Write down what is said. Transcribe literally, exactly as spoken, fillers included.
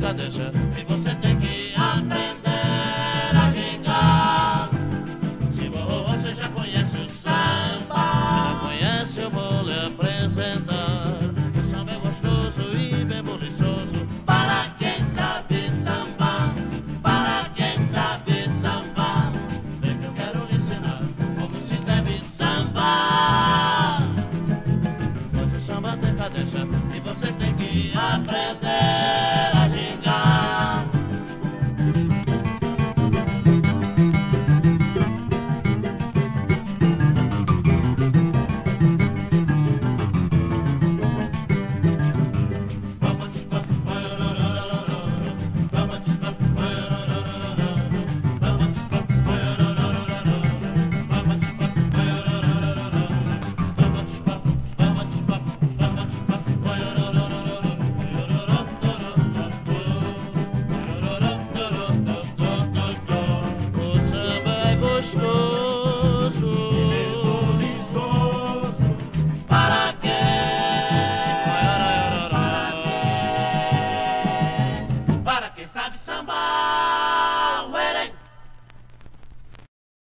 decadência e você tem que aprender a gingar. Se você já conhece o samba, se não conhece eu vou lhe apresentar. O samba é gostoso e bem buliçoso para quem sabe sambar, para quem sabe sambar. Vem que eu quero lhe ensinar como se deve sambar. Pois o samba tem cadência e você tem que aprender a gingar. Sabe sambar.